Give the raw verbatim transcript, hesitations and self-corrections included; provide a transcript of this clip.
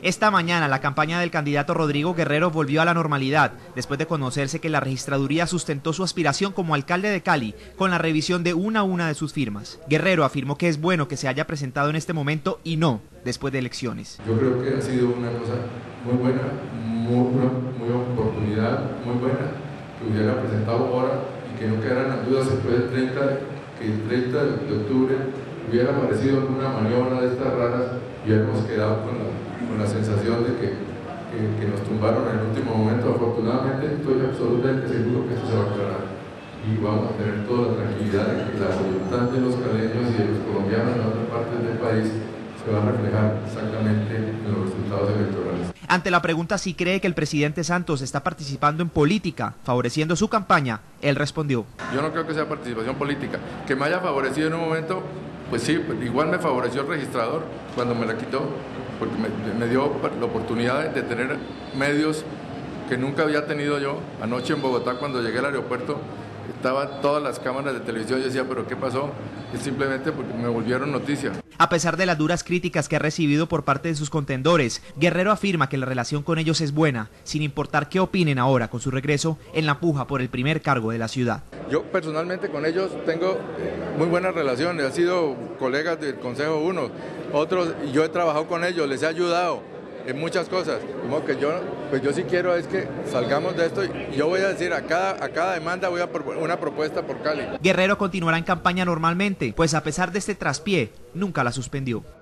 Esta mañana la campaña del candidato Rodrigo Guerrero volvió a la normalidad, después de conocerse que la registraduría sustentó su aspiración como alcalde de Cali con la revisión de una a una de sus firmas. Guerrero afirmó que es bueno que se haya presentado en este momento y no después de elecciones. Yo creo que ha sido una cosa muy buena, muy, una muy oportunidad muy buena que hubiera presentado ahora y que no quedaran las dudas después del treinta, que el treinta de octubre hubiera aparecido una maniobra de estas raras y hubiéramos quedado con la, con la sensación de que, que, que nos tumbaron en el último momento. Afortunadamente estoy absolutamente seguro que esto se va a aclarar y vamos a tener toda la tranquilidad de que la voluntad de los caleños y de los colombianos en otras partes del país se va a reflejar exactamente en los resultados electorales. Ante la pregunta si cree que el presidente Santos está participando en política, favoreciendo su campaña, él respondió: yo no creo que sea participación política. Que me haya favorecido en un momento, pues sí, pues igual me favoreció el registrador cuando me la quitó, porque me, me dio la oportunidad de tener medios que nunca había tenido yo. Anoche en Bogotá, cuando llegué al aeropuerto, estaban todas las cámaras de televisión. Yo decía, ¿pero qué pasó? Es simplemente porque me volvieron noticia. A pesar de las duras críticas que ha recibido por parte de sus contendores, Guerrero afirma que la relación con ellos es buena, sin importar qué opinen ahora con su regreso en la puja por el primer cargo de la ciudad. Yo personalmente con ellos tengo muy buenas relaciones, han sido colegas del Consejo uno, otros, yo he trabajado con ellos, les he ayudado en muchas cosas. Como que yo, pues yo sí quiero es que salgamos de esto y yo voy a decir a cada, a cada demanda voy a proponer una propuesta por Cali. Guerrero continuará en campaña normalmente, pues a pesar de este traspié, nunca la suspendió.